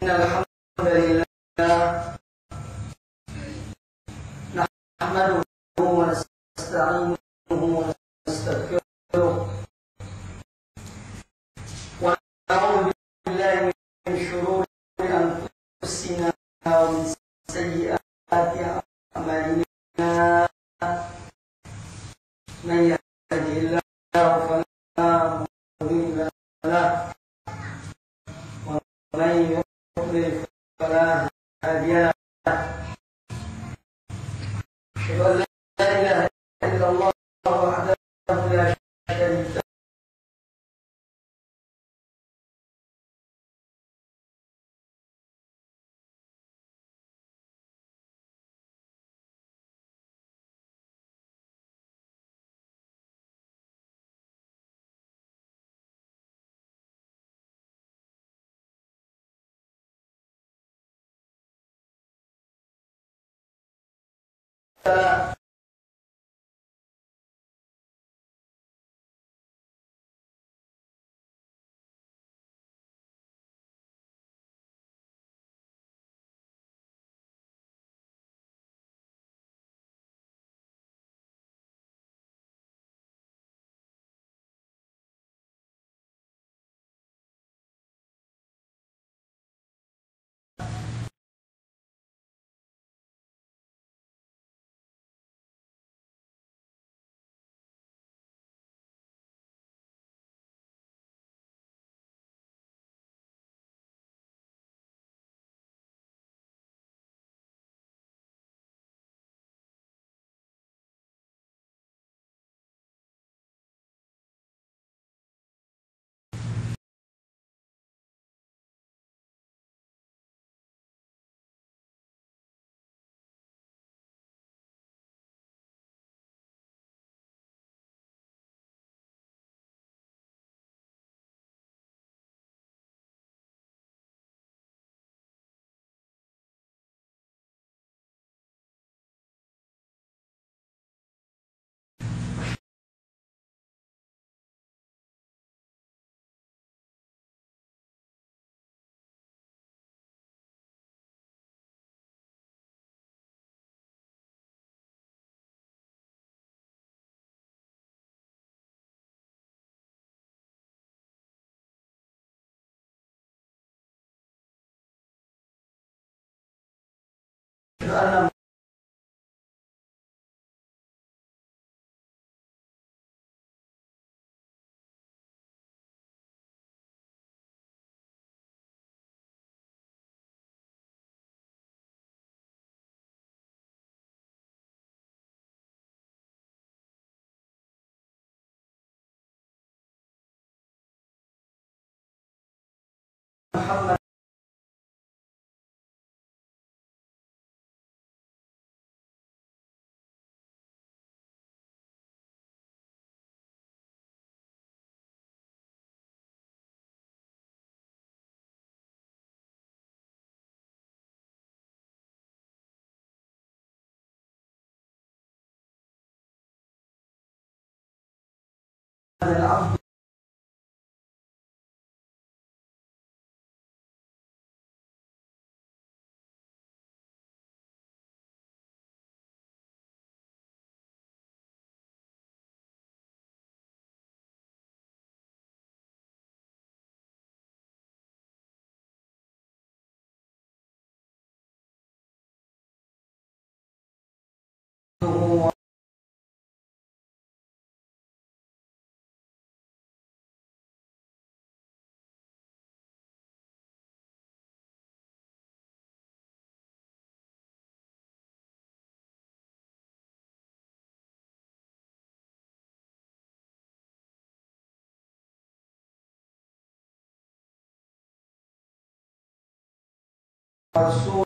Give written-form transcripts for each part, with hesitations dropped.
الحمد لله نحمده ونستعينه ونستغفره ونعوذ بالله من شرور أنفسنا ومن سيئات أعمالنا من يهده الله فلا مضل له ومن يضلل فلا هادي له. أشهد أن لا إله إلا الله وحده لا شريك له أن محمد العبد هو رسول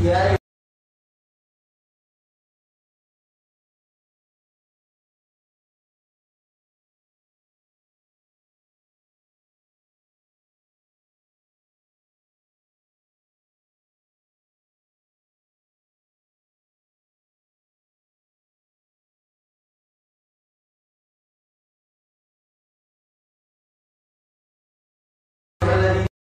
يا أيها الذين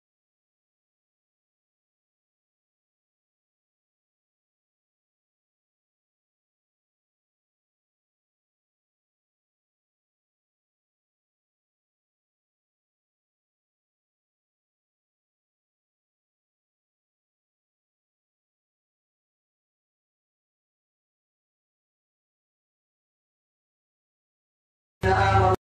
آمنوا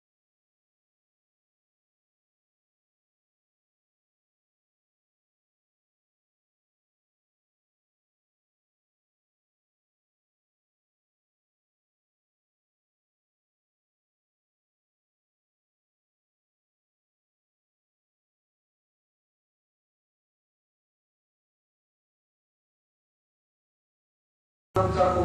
اتقوا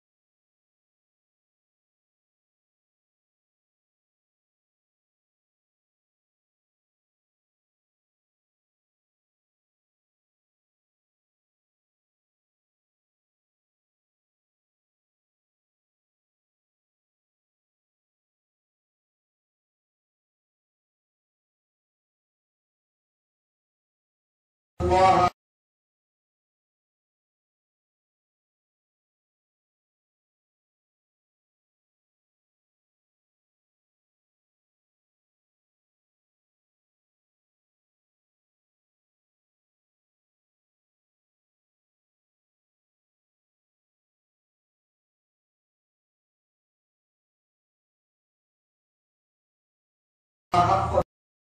الله حق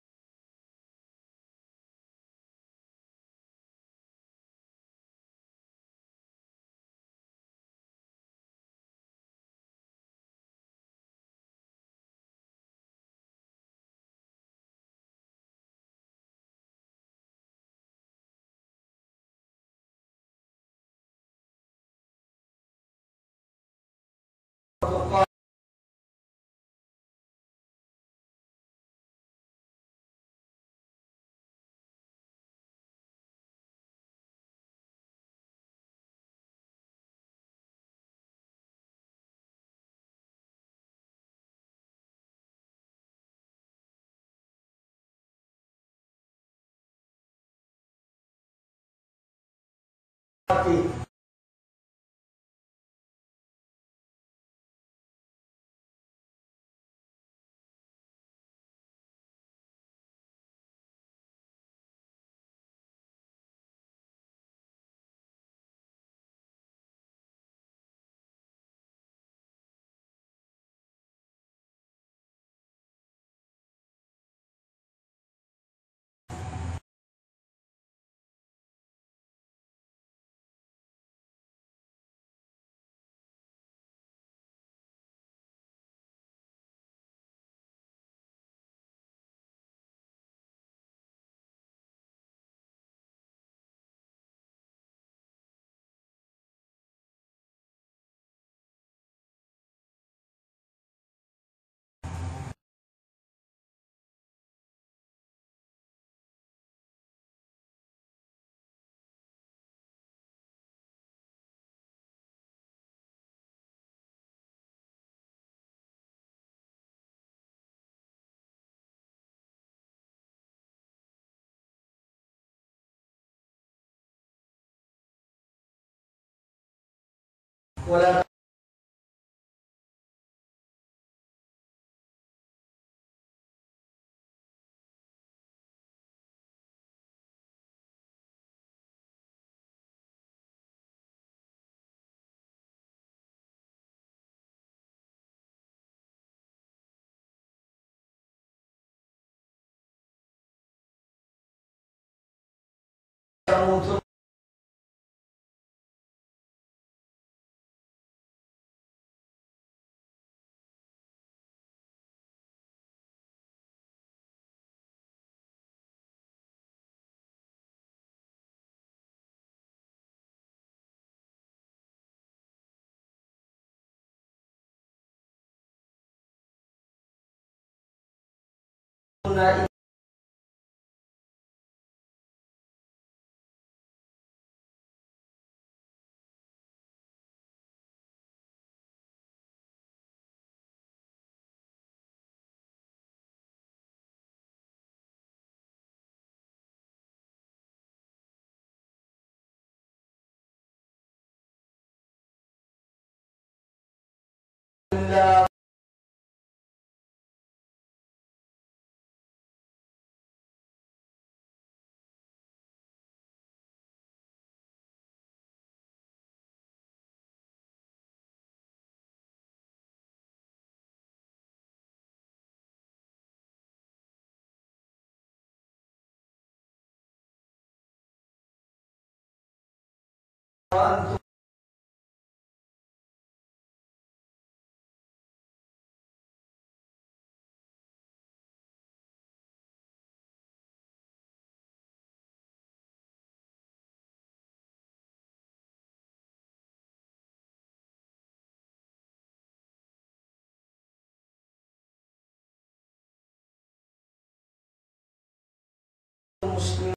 وتقى ولا تموتن sunnah illa wa antum muslimun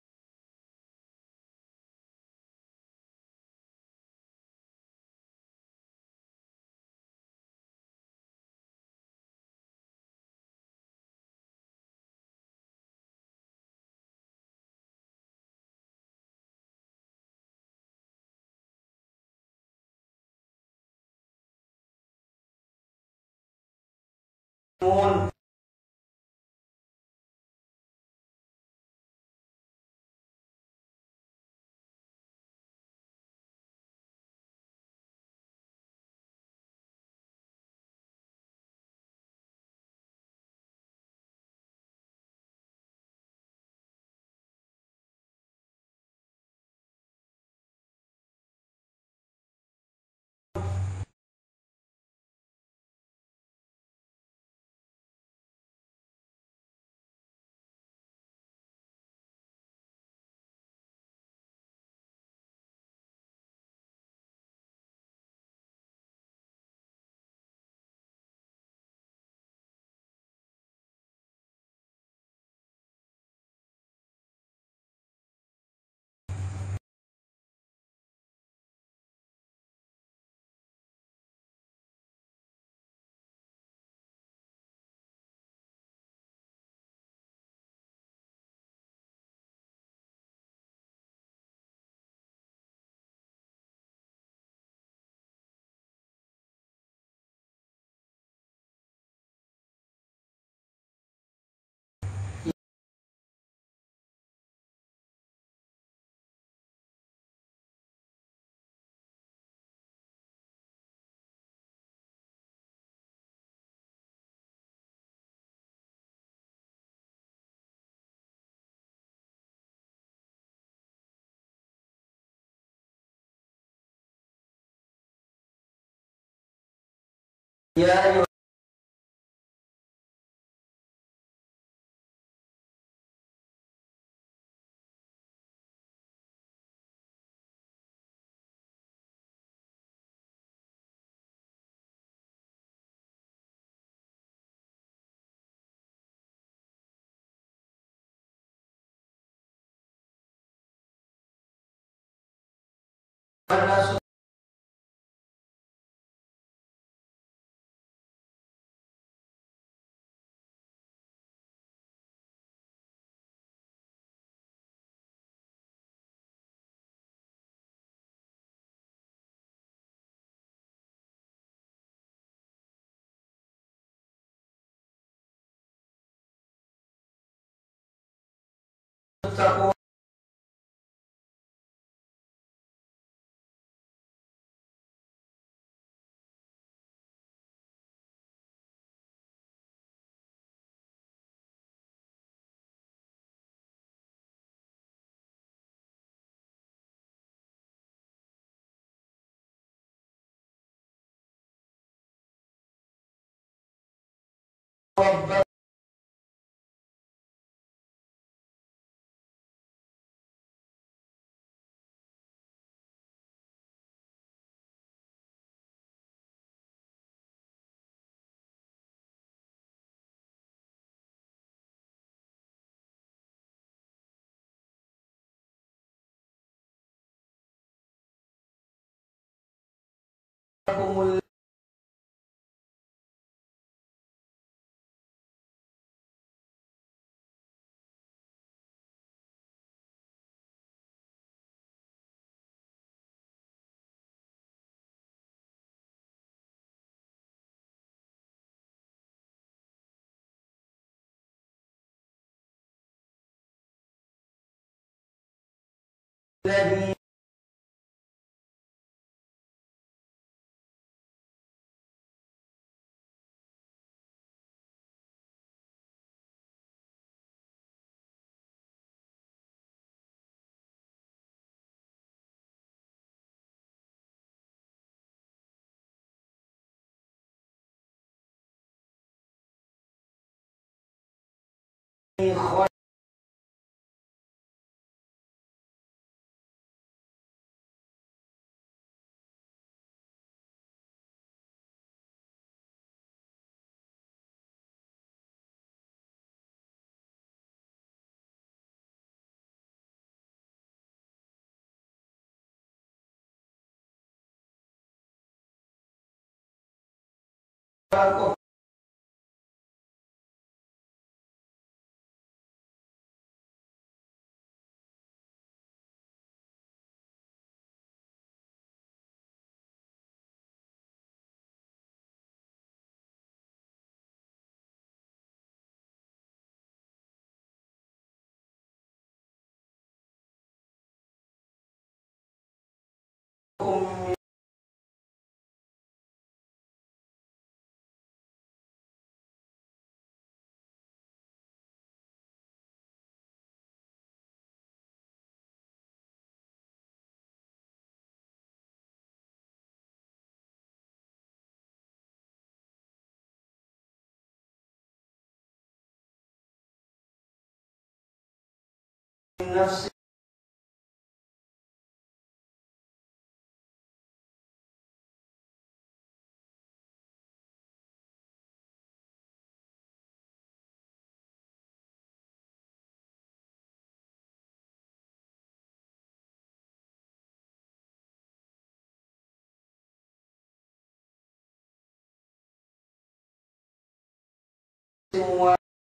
ya ayyuhan nasu lakumul ladzi khalaqakum min nafsin wa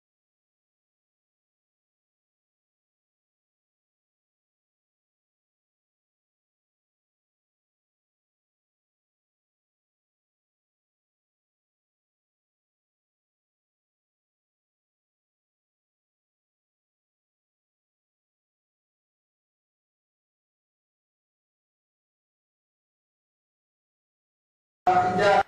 tidak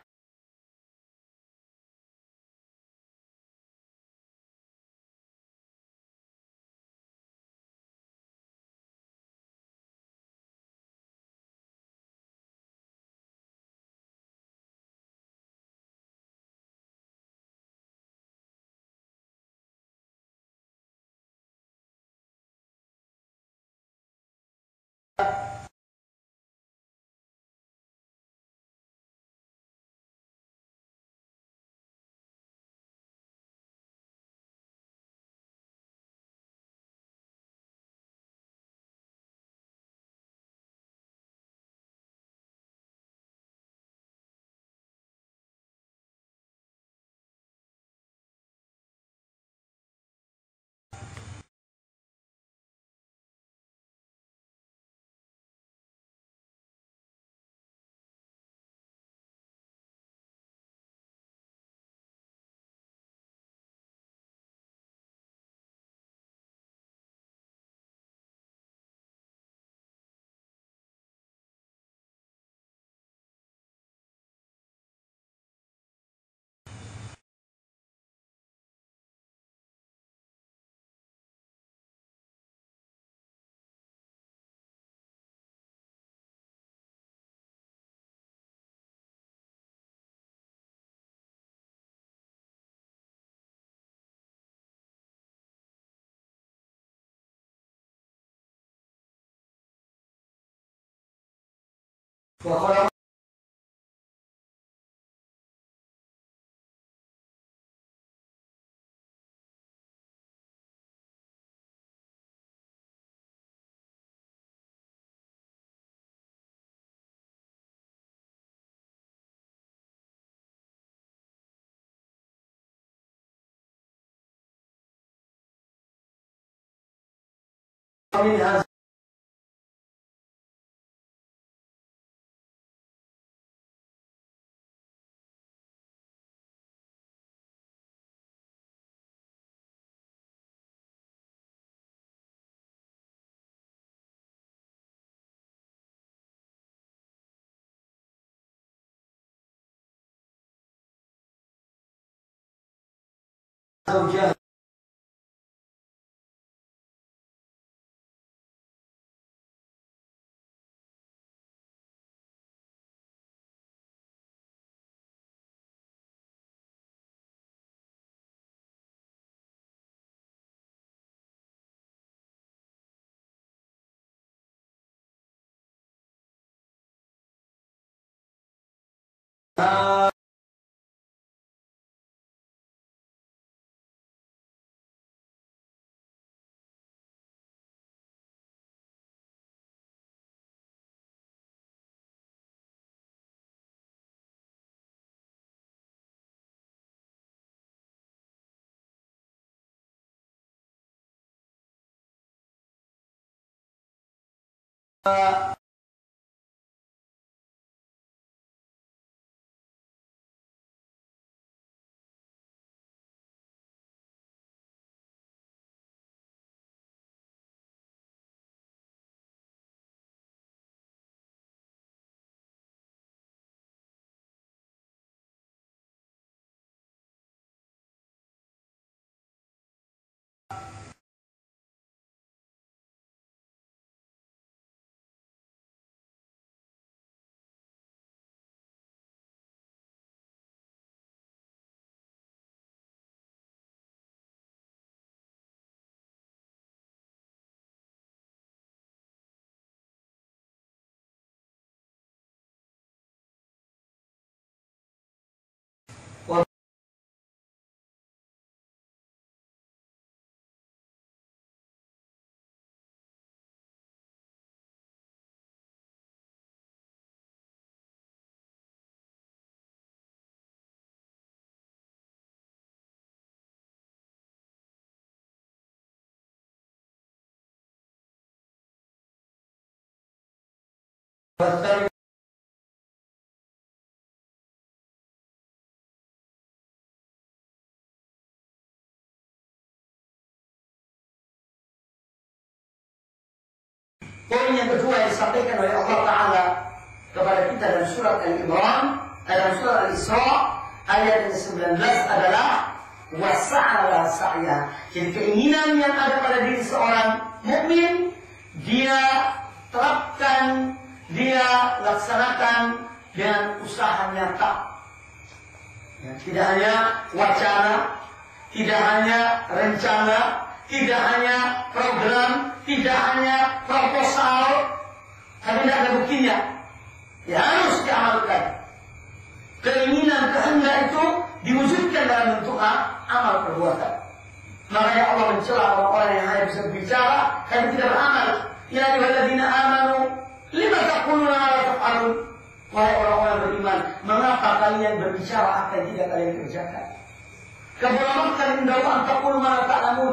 wa khalaqa minha زوجها Poin yang kedua yang disampaikan oleh Allah Ta'ala kepada kita dalam surat Al-Imran, dalam surat Al-Isra ayat yang 19 adalah wasa'ala sa'ya. Jadi keinginan yang ada pada diri seorang mukmin dia terapkan, dia laksanakan dengan usaha nyata. Ya, tidak hanya wacana, tidak hanya rencana, tidak hanya program, tidak hanya proposal, tapi tidak ada buktinya. Ya harus diamalkan. Keinginan, kehendak itu diwujudkan dalam bentuk amal perbuatan. Makanya Allah mencela orang-orang yang hanya bisa berbicara tapi tidak beramal. Ya ayyuhalladzina amanu lima taquluna ma la taf'alun. Wahai orang-orang beriman, mengapa kalian berbicara apa yang tidak kalian kerjakan? Kabura maqtan inda Allah an taqulu ma la ta'lamun.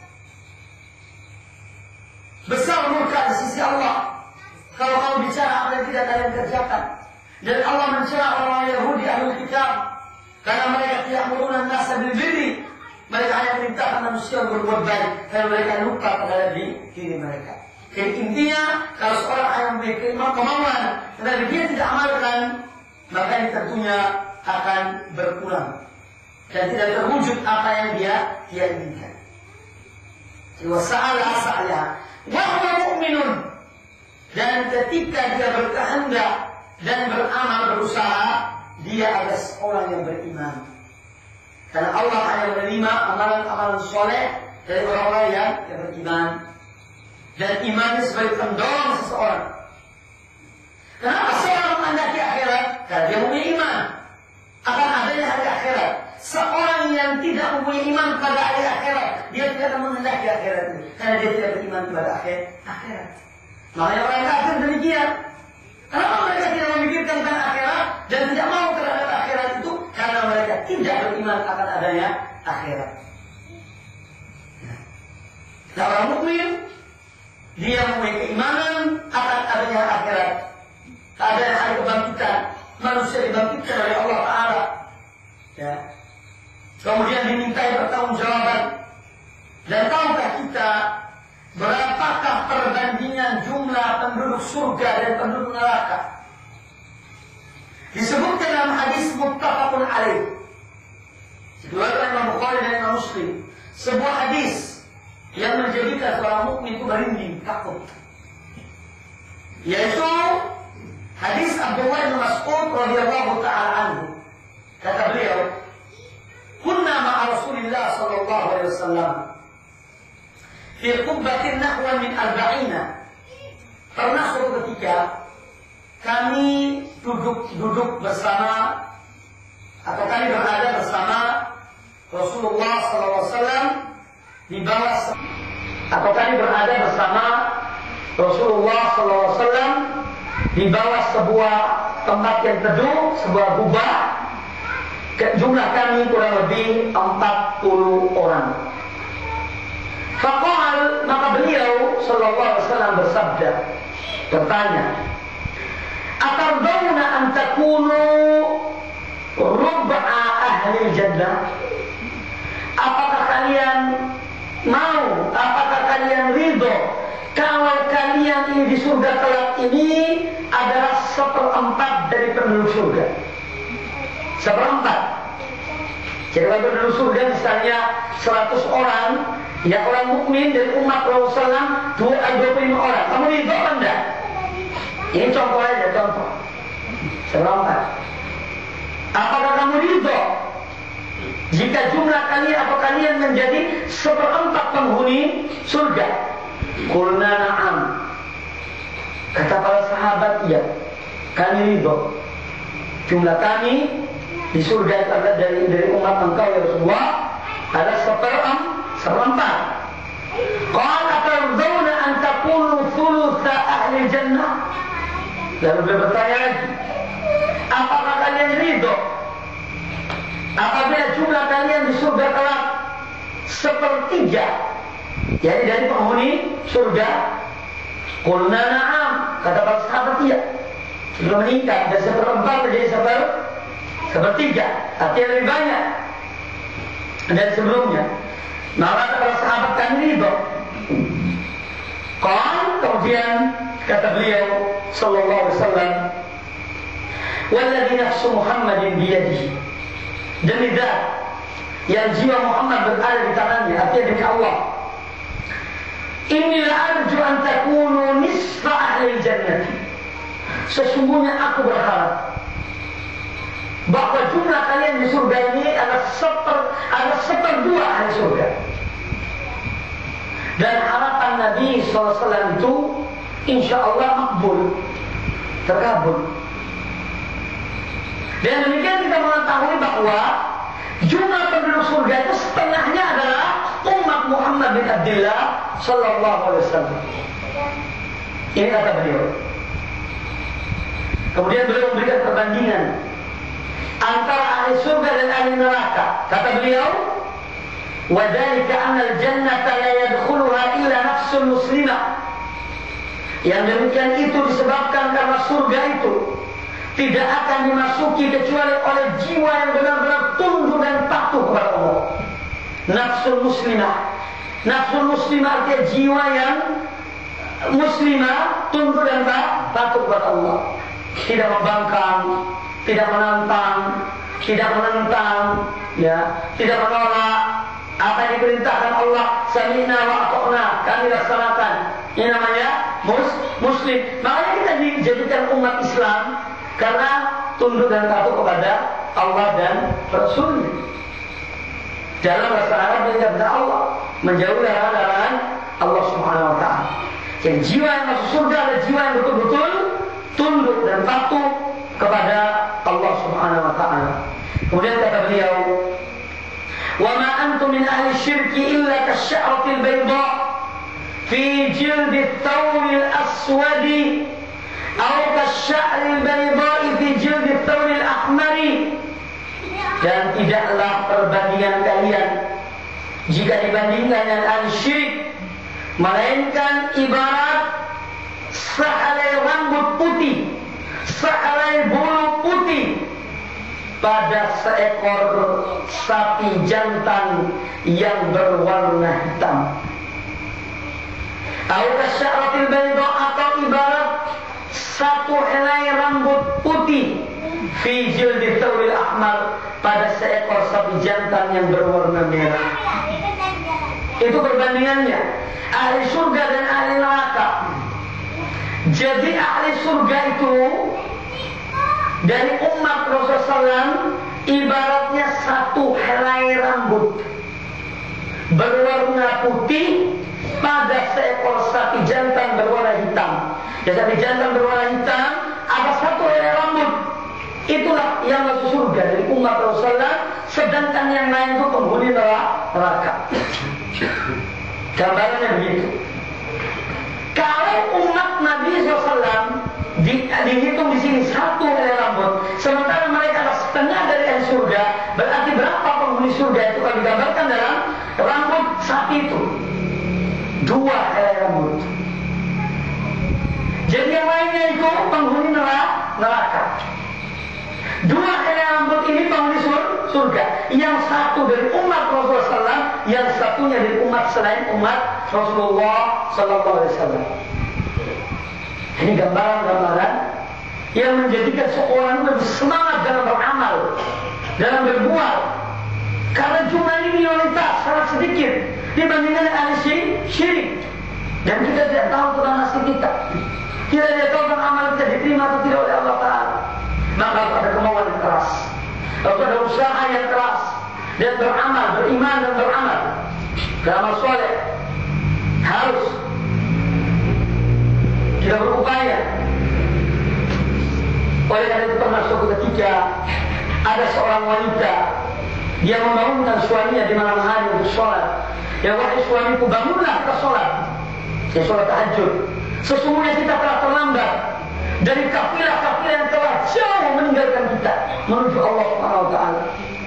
Besar murka di sisi Allah kalau kamu bicara apa yang tidak kalian kerjakan. Dan Allah mencela orang Yahudi Ahlul Kitab karena mereka tidak mengurungkan nasa bil birri. Mereka hanya perintahkan manusia berbuat baik, karena mereka lupa terhadap diri mereka. Jadi intinya kalau seorang hanya memiliki kemauan tetapi dia tidak amalkan, maka ini tentunya akan berkurang dan tidak terwujud apa yang dia inginkan. Wasa'ala sa'ya wa huwa mu'minun, dan ketika dia berkehendak dan beramal berusaha, dia adalah seorang yang beriman. Karena Allah hanya menerima amalan-amalan soleh dari orang-orang yang beriman. Dan iman sebagai pendorong seseorang. Kenapa seorang menghendaki akhirat? Karena dia mempunyai iman akan adanya hari akhirat. Seorang yang tidak mempunyai iman pada hari akhirat, dia tidak akan menghendaki akhirat itu, karena dia tidak beriman kepada akhirat. Makanya orang kafir demikian. Kenapa mereka tidak memikirkan tentang akhirat dan tidak mau terhadap akhirat itu? Karena mereka tidak beriman akan adanya akhirat. Nah, orang mukmin dia mempunyai keimanan akan adanya akhirat, adanya hari kebangkitan, manusia dibangkitkan oleh Allah Ta'ala. Ya. Kemudian dimintai pertanggungjawaban. Dan tahukah kita berapakah perbandingan jumlah penduduk surga dan penduduk neraka? Disebutkan dalam hadis muttafaqun alaih, diriwayatkan Imam Bukhari dan Imam Muslim, sebuah hadis yang menjadikan seorang mukmin itu merinding, takut, yaitu hadis Abdullah bin Mas'ud radhiyallahu taala anhu. Kata beliau, "Kunna ma'a Rasulillah sallallahu alaihi wasallam fi qubbatin nahwa min arba'ina." Pernah suatu ketika kami duduk bersama, atau kami berada bersama Rasulullah SAW di bawah, atau kami berada bersama Rasulullah SAW di bawah sebuah tempat yang teduh, sebuah gubah. Jumlah kami kurang lebih 40 orang. Faqal, maka beliau Sallallahu Alaihi Wasallam bersabda, bertanya, "Atardawna an takunu rub'a ahli jannah?" Apakah kalian mau, apakah kalian ridho kalau kalian ini di surga kelak ini adalah 1/4 dari penduduk surga? 1/4. Jadi kalau penduduk surga misalnya 100 orang, ya orang mukmin dari umat Rasulullah SAW 25 orang. Kamu ridho kan enggak? Ini contoh aja, contoh. 1/4. Apakah kamu ridho jika jumlah kalian atau kalian menjadi 1/4 penghuni surga? Qulna na'am. Kata para sahabat, iya, kami ridho. Jumlah kami di surga itu adalah dari umat engkau ya Rasulullah ada 1/4. Qala atardawna an takunu thulutha ahli jannah? Lalu beliau bertanya lagi, apakah kalian ridho apabila jumlah kalian di surga kelak 1/3, yakni dari penghuni surga? Qulna na'am. Kata para sahabat, iya. Sudah meningkat dari 1/4 menjadi 1/3, artinya lebih banyak dari sebelumnya. Maka para sahabat kami ridho. Kemudian kata beliau Sallallahu Alaihi Wasallam, "Walladzi nafsu Muhammadin biyadihi." Demi zat yang jiwa Muhammad berada di tangannya, artinya demi Allah. "Inni la'arju an takunu nisfa ahli jannati." Sesungguhnya aku berharap bahwa jumlah kalian di surga ini adalah 1/2 ahli surga. Dan harapan Nabi SAW itu insya Allah makbul, terkabul. Dan demikian kita mengetahui bahwa jumlah penduduk surga itu setengahnya adalah umat Muhammad bin Abdullah Sallallahu Alaihi Wasallam. Ini kata beliau. Kemudian beliau memberikan perbandingan antara ahli surga dan ahli neraka. Kata beliau, وَذَلِكَ أَنَّ الْجَنَّةَ لَا يَدْخُلُهَا إِلَّا نَفْسٌ مُسْلِمَةٌ. Yang demikian itu disebabkan karena surga itu tidak akan dimasuki kecuali oleh jiwa yang benar-benar tunduk dan patuh kepada Allah. Nafsul muslimah. Nafsul muslimah artinya jiwa yang muslimah, tunduk dan patuh kepada Allah. Tidak membangkang, tidak menantang, tidak menentang, ya, tidak menolak apa yang diperintahkan Allah. Sami'na wa ata'na, kami laksanakan. Ini namanya muslim. Makanya kita dijadikan umat Islam karena tunduk dan patuh kepada Allah dan Rasul. Dalam melaksanakan perintah Allah, menjauhi larangan Allah Subhanahu wa taala. Yang jiwa yang masuk surga adalah jiwa yang betul-betul tunduk dan patuh kepada Allah Subhanahu wa taala. Kemudian kata beliau, "Wa ma antum min ahli syirki illa kasy'aratil bayda fi jildi thawril aswadi aw kasy'aril bayda'i fi jildi thawril ahmari." Dan tidaklah perbandingan kalian jika dibandingkan dengan ahli syirik melainkan ibarat sehelai rambut putih, sehelai bulu putih pada seekor sapi jantan yang berwarna hitam. Al-kasyaratil bayda, atau ibarat satu helai rambut putih fi jildi thawbil ahmar pada seekor sapi jantan yang berwarna merah. Itu perbandingannya ahli surga dan ahli neraka. Jadi ahli surga itu dari umat Rasulullah SAW ibaratnya satu helai rambut berwarna putih pada seekor sapi jantan berwarna hitam. Ya, sapi jantan berwarna hitam ada satu helai rambut. Itulah yang masuk surga dari umat Rasulullah. Sedangkan yang lain itu penghuni neraka. Gambarannya begitu. Kalau umat Nabi SAW dihitung di sini satu helai rambut, sementara mereka adalah setengah dari ahli surga, berarti berapa penghuni surga itu kalau digambarkan dalam rambut sapi itu? 2 helai rambut. Jadi yang lainnya itu penghuni neraka. 2 helai rambut ini penghuni surga. Yang satu dari umat Rasulullah SAW, yang satunya dari umat selain umat Rasulullah SAW. Ini gambaran-gambaran yang menjadikan seorang lebih semangat dalam beramal, dalam berbuat. Karena jumlah ini minoritas, sangat sedikit dibandingkan ahli syirik. Dan kita tidak tahu tentang nasib kita. Kita tidak tahu tentang amal kita diterima atau tidak oleh Allah Ta'ala. Maka harus ada kemauan yang keras, harus ada usaha yang keras, dan beramal, beriman dan beramal, beramal soleh. Harus kita berupaya. Oleh karena itu pernah suatu ketika ada seorang wanita, dia membangunkan suaminya di malam hari untuk sholat. Ya, wahai suamiku, bangunlah kita sholat. Ya, sholat tahajud. Sesungguhnya kita telah terlambat dari kafilah-kafilah yang telah jauh meninggalkan kita menuju Allah Subhanahu wa Ta'ala.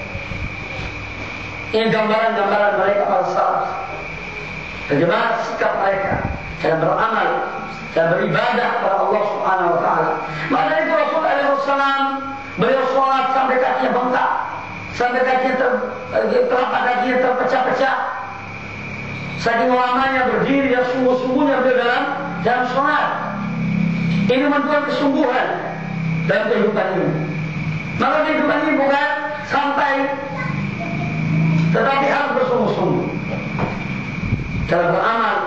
Ini gambaran-gambaran mereka para salaf. Bagaimana sikap mereka dalam beramal dan beribadah kepada Allah Subhanahu wa Ta'ala. Maka itu Rasulullah SAW beliau sholat sampai kakinya bengkak, sampai kakinya telapak kakinya terpecah-pecah. Saking lamanya berdiri dan sungguh-sungguhnya beliau dalam sholat. Ini menunjukkan kesungguhan dalam kehidupan ini. Maka kehidupan ini bukan santai, tetapi harus bersungguh-sungguh dalam beramal.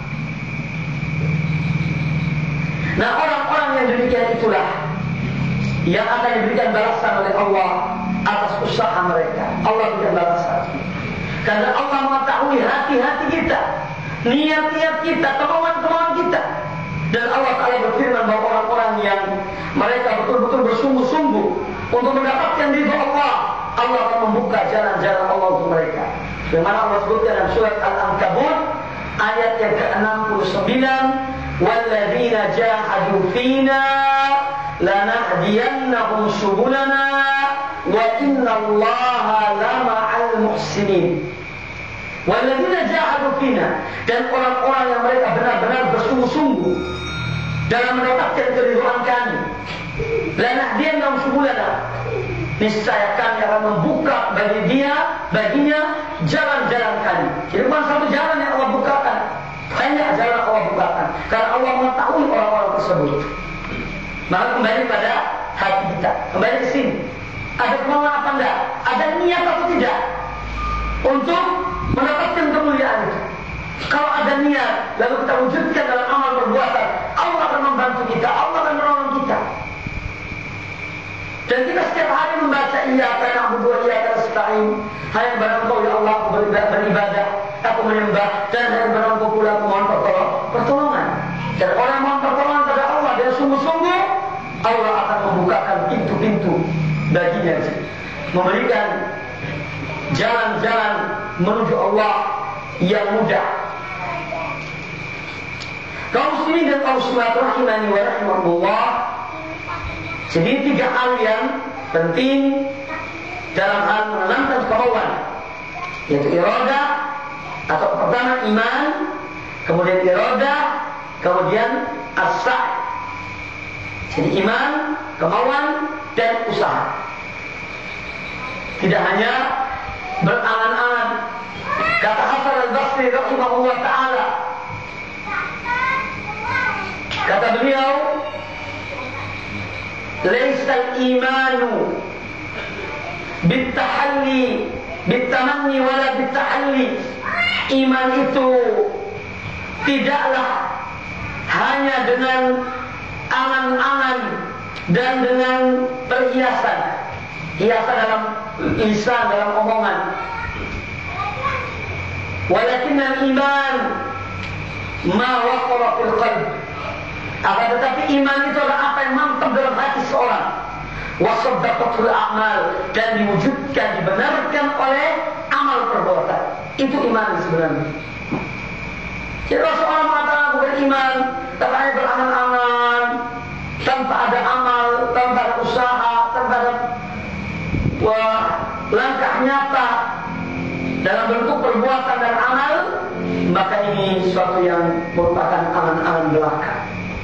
Nah, orang-orang yang demikian itulah yang akan diberikan balasan oleh Allah atas usaha mereka. Allah berikan balasan. Karena Allah mengetahui hati-hati kita, niat-niat kita, kemauan-kemauan kita. Dan Allah Ta'ala berfirman bahwa orang-orang yang mereka betul-betul bersungguh-sungguh untuk mendapatkan ridha Allah, Allah akan membuka jalan-jalan Allah untuk mereka. Bagaimana Allah sebutkan dalam surat Al-Ankabut ayat yang ke-69, "Walladzina jahadu fina lanahdiyannahum subulana wa innallaha lama'al muhsinin." Walladzina jahadu fina, dan orang-orang yang mereka benar-benar bersungguh-sungguh dalam mendapatkan keridhaan kami, lanahdiyannahum subulana, niscaya kami akan membuka baginya jalan-jalan kami. Jadi bukan satu jalan yang Allah bukakan, banyak jalan Allah bukakan, karena Allah mengetahui orang-orang tersebut. Maka kembali pada hati kita, kembali ke sini. Ada kemauan apa enggak? Ada niat atau tidak untuk mendapatkan kemuliaan itu? Kalau ada niat, lalu kita wujudkan dalam amal perbuatan, Allah akan membantu kita, Allah akan menolong kita. Dan kita setiap hari membaca iyyaka na'budu wa iyyaka nasta'in. Hanya kepada Engkau ya Allah aku beribadah, aku menyembah, dan hanya kepada Engkau pula aku mohon pertolongan. Dan orang yang mohon pertolongan kepada Allah dan sungguh-sungguh, Allah akan membukakan pintu-pintu baginya, memberikan jalan-jalan menuju Allah yang mudah. Kaum muslimin dan kaum muslimat rahimani wa rahimakumullah. Jadi 3 hal yang penting dalam hal menanamkan kemauan, yaitu iradah atau pertama iman, kemudian iradah, kemudian as-sa'i. Jadi iman, kemauan, dan usaha. Tidak hanya berangan-angan. Kata Hasan al-Basri rahimahullah ta'ala, kata beliau, laisal imanu bitahalli bitamanni wala bitahalli. Iman itu tidaklah hanya dengan angan-angan dan dengan perhiasan, hiasan dalam lisan, dalam omongan. Walakin al-iman ma waqara fil qalb. Akan tetapi iman itu adalah apa yang mantap dalam hati seorang. Wasaddaqatul a'mal, dan diwujudkan, dibenarkan oleh amal perbuatan. Itu iman sebenarnya. Jadi kalau seorang mengatakan aku beriman, tapi hanya berangan-angan, tanpa ada amal, tanpa ada usaha, tanpa ada langkah nyata dalam bentuk perbuatan dan amal, maka ini sesuatu yang merupakan angan-angan belaka.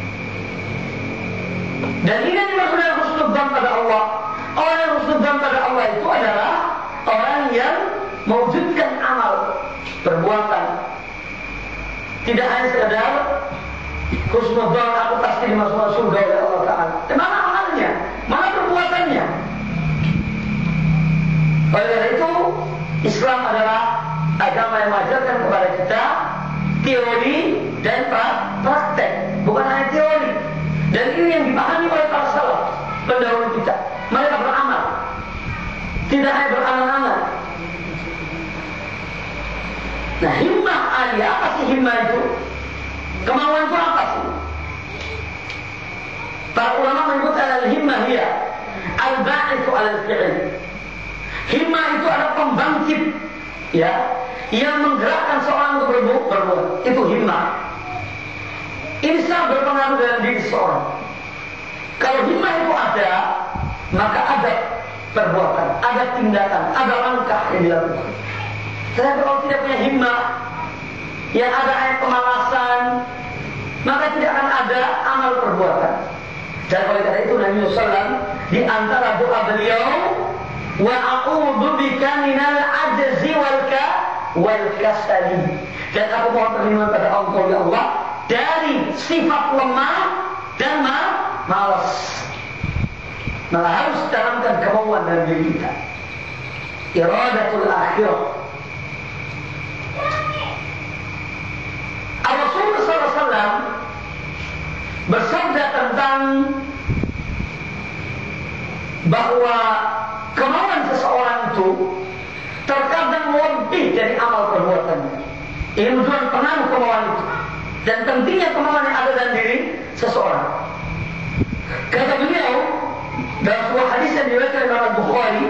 Dan ini yang dimaksud dengan husnudzan pada Allah. Orang yang husnudzan pada Allah itu adalah orang yang mewujudkan amal, perbuatan. Tidak hanya sekadar husnudzan, aku pasti dimasukkan surga oleh Allah Ta'ala. Mana amalnya? Mana perbuatannya? Oleh karena itu, Islam adalah agama yang mengajarkan kepada kita teori dan praktek, bukan hanya teori. Dan ini yang dipahami oleh para salaf pendahulu kita. Mereka beramal, tidak hanya berangan-angan. Nah, himmah aliyah, apa sih himmah itu? Kemauan itu apa sih? Para ulama menyebut al-himmah hiya al-ba'ithu al-fi'il. Himmah itu adalah pembangkit, ya, yang menggerakkan seorang untuk berbuat. Itu himmah. Ini sangat berpengaruh dalam diri seorang. Kalau himmah itu ada, maka ada perbuatan, ada tindakan, ada langkah yang dilakukan. Tetapi kalau tidak punya himmah, yang ada hanya pemalasan, maka tidak akan ada amal perbuatan. Dan oleh karena itu Nabi SAW di antara doa beliau, wa a'udzu bika minal ajzi wal kasali. Dan aku mohon perlindungan pada Allah, ya Allah, dari sifat lemah dan malas. Maka harus tanamkan kemauan dalam diri kita. Iradatul akhirah. Rasulullah SAW bersabda tentang bahwa kemauan seseorang itu terkadang lebih dari amal perbuatannya. Ini menunjukkan pengaruh kemauan itu dan pentingnya kemauan yang ada dalam diri seseorang. Kata beliau dalam sebuah hadis yang diriwayatkan oleh Imam Bukhari,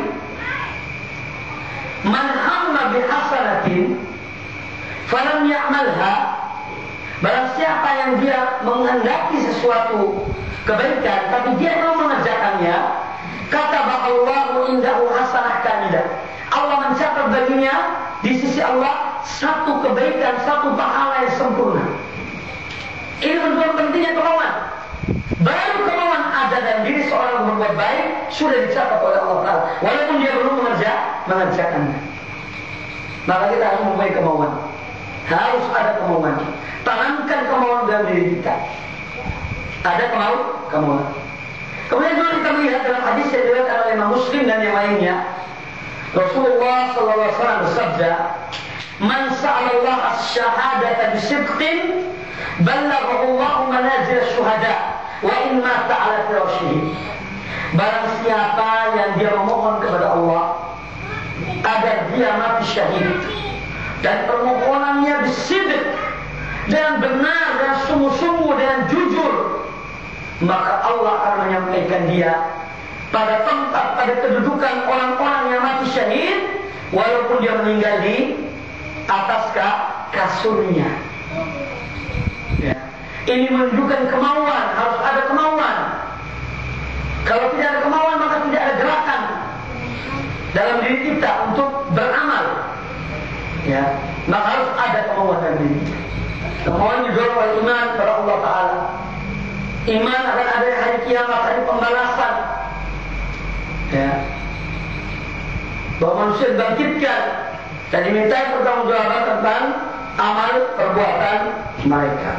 "Man hamma bi hasanatin falam ya'malha." Barang siapa yang dia menghendaki sesuatu kebaikan tapi dia belum mengerjakannya, kata Allahu indahu hasanah kamilah. Allah mencatat baginya di sisi Allah satu kebaikan, satu pahala yang sempurna. Ini menunjukkan pentingnya kemauan. Baru kemauan ada dalam diri seorang yang berbuat baik sudah dicatat oleh Allah Ta'ala, walaupun dia belum mengerjakannya. Maka kita harus mempunyai kemauan. Harus ada kemauan. Tanamkan kemauan dalam diri kita. Ada kemauan. Kemudian juga kita melihat dalam hadis yang diriwayatkan oleh Imam Muslim dan yang lainnya, Rasulullah SAW bersabda, "Man sa'alallah as-syahadata bisidqin, ballaghahu Allahu manazil syuhada, wa in mata 'ala firashihi." Barang siapa yang dia memohon kepada Allah agar dia mati syahid, dan permohonannya bisidq, dengan benar, dan sungguh-sungguh, dan jujur, maka Allah akan menyampaikan dia pada tempat, pada kedudukan orang-orang yang mati syahid, walaupun dia meninggal di atas kasurnya. Ya. Ini menunjukkan kemauan, harus ada kemauan. Kalau tidak ada kemauan, maka tidak ada gerakan dalam diri kita untuk beramal. Ya, maka harus ada kemauan dalam diri kita. Mohon didorong oleh iman kepada Allah Ta'ala. Iman akan ada hari kiamat, hari pembalasan. Ya. Bahwa manusia dibangkitkan dan diminta pertanggungjawaban tentang amal perbuatan mereka.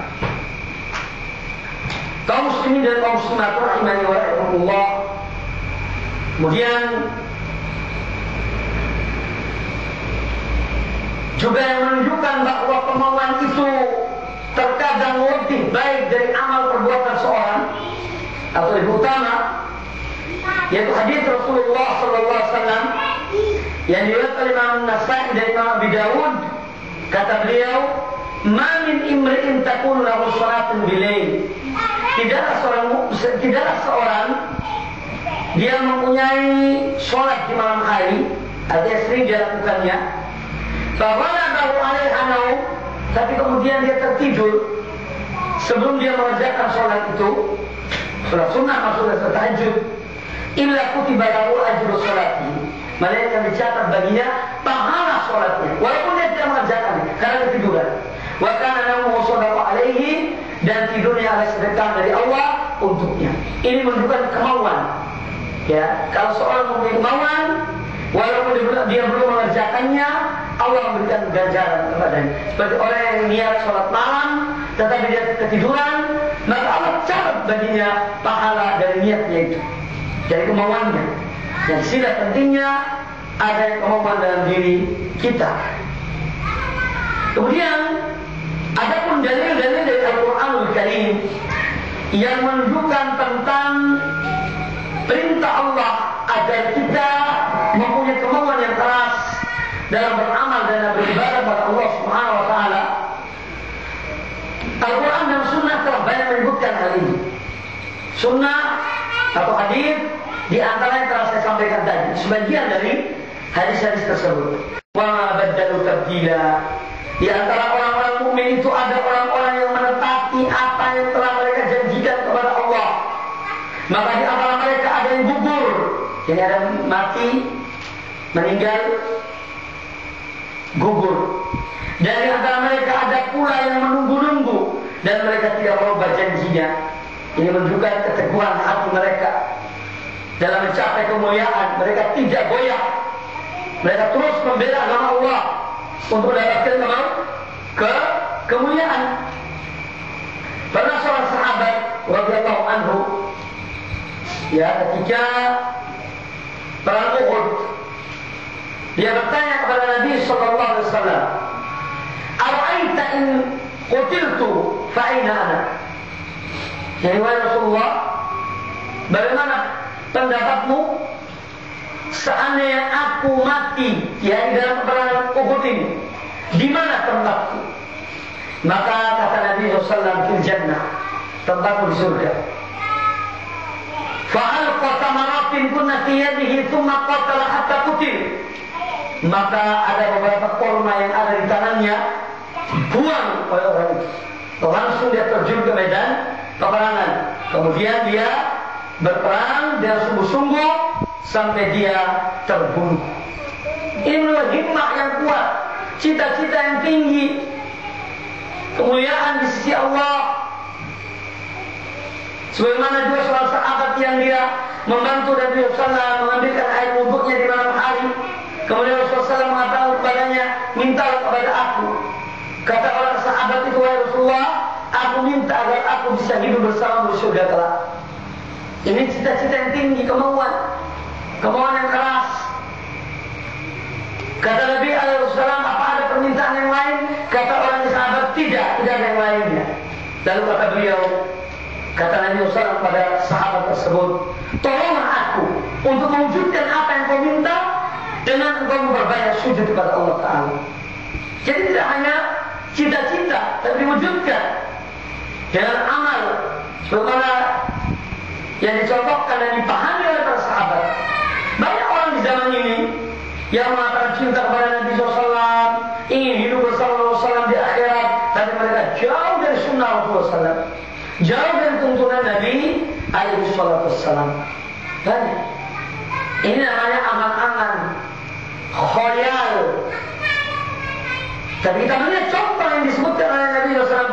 Kaum muslimin dan kaum muslimat rahimani wa rahimakumullah. Kemudian juga yang menunjukkan bahwa kemauan itu terkadang lebih baik dari amal perbuatan seorang atau lebih utama, yaitu hadis Rasulullah SAW yang diriwayatkan oleh Imam Nasai dan Imam Abi Dawud. Kata beliau, "Ma min imri'in takunu lahu salatun bilail." Tidaklah seorang dia mempunyai sholat di malam hari, artinya sering dia lakukannya. Fawaladahu alaiha naum, tapi kemudian dia tertidur sebelum dia mengerjakan sholat itu, sholat sunnah maksudnya tahajud. Illa kutiba lahu ajru sholati, malaikat dicatat baginya pahala sholatnya, walaupun dia tidak mengerjakannya karena ketiduran. Wa kana naumuhu shadaqa alaihi, dan tidurnya adalah sedekah dari Allah untuknya. Ini menunjukkan kemauan. Ya, kalau seorang mempunyai kemauan, walaupun dia belum mengerjakannya, Allah memberikan ganjaran kepadanya. Seperti orang yang niat sholat malam, tetapi dia ketiduran, maka Allah catat baginya pahala dari niatnya itu, dari kemauannya. Dan sila pentingnya ada kemauan dalam diri kita. Kemudian adapun dalil-dalil dari Al-Quranul Karim yang menunjukkan tentang perintah Allah agar kita mempunyai kemauan yang keras dalam beramal dan beribadah kepada Allah Subhanahu wa Ta'ala. Al-Quran dan Sunnah telah banyak menyebutkan hal ini. Sunnah atau hadis di antara yang telah saya sampaikan tadi, sebagian dari hadis-hadis tersebut. Wa ma baddalu tabdila. Di antara orang-orang mukmin itu ada orang-orang yang menepati apa yang telah mereka janjikan kepada Allah. Maka di antara mereka ada yang gugur, jadi ada mati, meninggal, gugur. Dan di antara mereka ada pula yang menunggu-nunggu dan mereka tidak merubah janjinya. Ini menunjukkan keteguhan hati mereka dalam mencapai kemuliaan. Mereka tidak goyah. Mereka terus membela agama Allah untuk mendapatkan kemuliaan. Pernah seorang sahabat radhiyallahu anhu, ya, ketika perang Uhud, dia bertanya kepada Nabi sallallahu alaihi wasallam, "Ara'aita in qutiltu fa aina ana?" Ya Rasulullah, bagaimana pendapatmu seandainya aku mati ya di dalam peperangan Uhud ini, di mana tempatku? Maka kata Nabi SAW, fil jannah, tempatmu di surga. Fa'al qatamaratin kunna fi yadihi thumma qatala hatta qutil. Maka ada beberapa korma yang ada di tangannya, buang oleh orang itu. Langsung dia terjun ke medan peperangan. Kemudian dia berperang dengan sungguh-sungguh sampai dia terbunuh. Ini adalah hikmah yang kuat, cita-cita yang tinggi, kemuliaan di sisi Allah. Sebagaimana juga seorang sahabat yang dia membantu Nabi SAW mengambilkan air wuduknya di malam hari. Kemudian Rasulullah SAW mengatakan kepadanya, "Mintalah kepada aku." Kata orang sahabat itu, "Wahai Rasulullah, aku minta agar aku bisa hidup bersama di surga kelak." Ini cita-cita yang tinggi, kemauan yang keras. Kata Nabi SAW, "Apa ada permintaan yang lain?" Kata orang sahabat, tidak ada yang lainnya. Lalu kata beliau, kata Nabi SAW pada sahabat tersebut, "Tolonglah aku untuk mewujudkan apa yang kau minta dengan engkau memperbanyak sujud kepada Allah Ta'ala." Jadi tidak hanya cita-cita, tapi diwujudkan dengan amal sebagaimana yang dicontohkan dan dipahami oleh para sahabat. Banyak orang di zaman ini yang mengatakan cinta kepada Nabi SAW, ingin hidup bersama Rasulullah SAW di akhirat, tapi mereka jauh dari sunnah Rasulullah SAW, jauh dari tuntunan Nabi SAW. Banyak. Ini namanya angan-angan, khoyal. Tapi kita melihat contoh yang disebutkan oleh Nabi SAW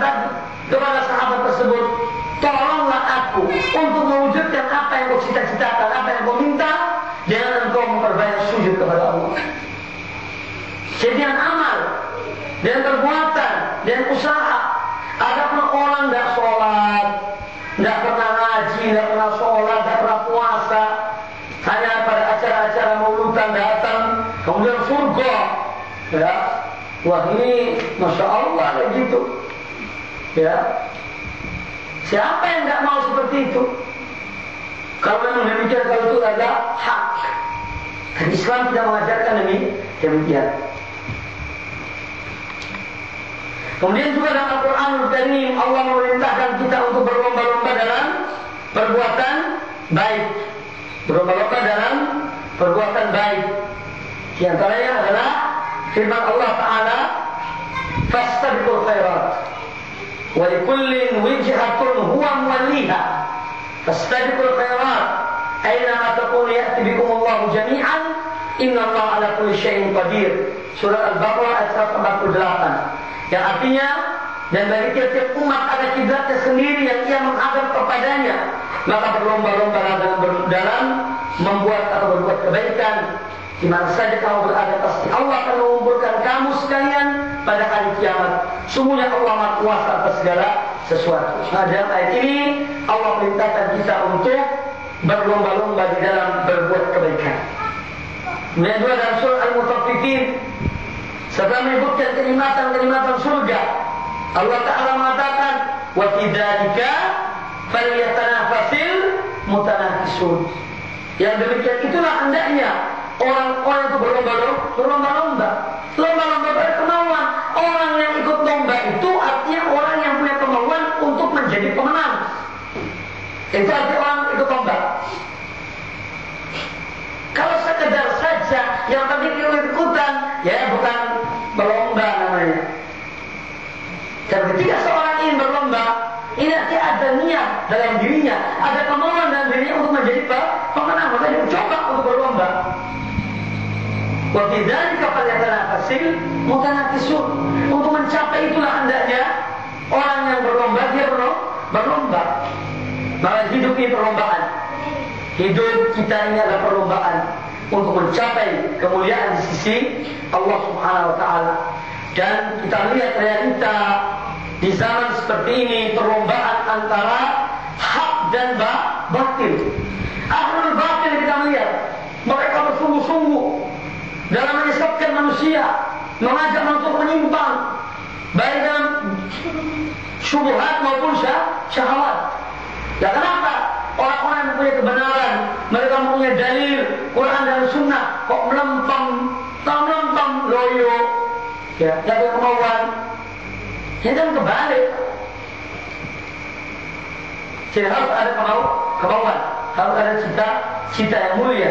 kepada sahabat tersebut, tolonglah aku untuk mewujudkan apa yang kau cita-citakan, apa yang kau minta, dengan engkau memperbanyak sujud kepada Allah. Jadi dengan amal, dengan perbuatan, dengan usaha. Adapun orang tidak sholat, tidak pernah ngaji, tidak pernah sholat, tidak pernah puasa, hanya pada acara-acara mauludan datang, kemudian surga, ya, wah ini masya Allah kayak gitu, ya. Siapa yang tidak mau seperti itu? Kalau memang demikian, kalau itu adalah hak. Dan Islam tidak mengajarkan demikian. Kemudian juga dalam Al-Quranul Karim Allah memerintahkan kita untuk berlomba-lomba dalam perbuatan baik. Berlomba-lomba dalam perbuatan baik. Di antaranya adalah firman Allah Ta'ala, fastabiqul khairat wa likullin wijhatun huwa muwalliha fastabiqul khairat aina ma takunu ya'ti bikumullahu jami'an innallaha ala kulli syai'in qadir. Surah Al-Baqarah ayat 148. Yang artinya, dan bagi tiap-tiap umat ada kiblatnya sendiri yang ia menghadap kepadanya, maka berlomba-lomba dalam membuat atau berbuat kebaikan. Di mana saja kamu berada, pasti Allah akan mengumpulkan kamu sekalian pada hari kiamat. Sungguhnya Allah Maha Kuasa atas segala sesuatu. Nah, dalam ayat ini Allah perintahkan kita untuk berlomba-lomba di dalam berbuat kebaikan. Kemudian juga dalam surah Al-Mutaffifin, setelah menyebutkan kenikmatan surga, Allah Ta'ala mengatakan, wa fi dzalika falyatanafasil mutanafisun. Yang demikian itulah hendaknya orang-orang itu berlomba-lomba. Lomba-lomba berkemauan. Orang yang ikut lomba itu artinya orang yang punya kemauan untuk menjadi pemenang. Itu artinya orang ikut lomba. Kalau sekedar saja yang penting ikut-ikutan, ya bukan berlomba namanya. Dan ketika seorang ingin berlomba, ini nanti ada niat dalam dirinya, ada kemauan dalam dirinya untuk menjadi pemenang, maka dia mencoba untuk berlomba. Wa bidzalika falyatanafasil mutanafisun. Untuk mencapai itulah hendaknya orang yang berlomba, dia berlomba. Maka hidup ini perlombaan. Hidup kita ini adalah perlombaan untuk mencapai kemuliaan di sisi Allah Subhanahu wa Ta'ala. Dan kita lihat realita di zaman seperti ini, perlombaan antara hak dan batil. Ahlul batil kita melihat mereka bersungguh-sungguh dalam menyesatkan manusia, mengajak untuk menyimpang, baik dalam syubhat maupun syahwat. Ya kenapa? Orang-orang yang punya kebenaran, mereka punya dalil Quran dan Sunnah, kok melempem loyo, ya, tidak ada kemauan. Ini kan kebalik. Jadi harus ada kemauan, harus ada cita yang mulia.